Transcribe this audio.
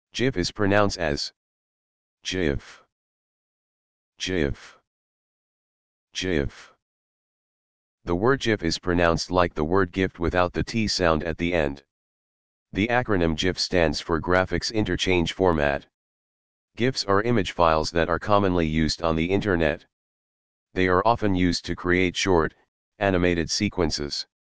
GIF is pronounced as GIF, GIF, GIF. The word GIF is pronounced like the word gift without the T sound at the end. The acronym GIF stands for Graphics Interchange Format. GIFs are image files that are commonly used on the internet. They are often used to create short, animated sequences.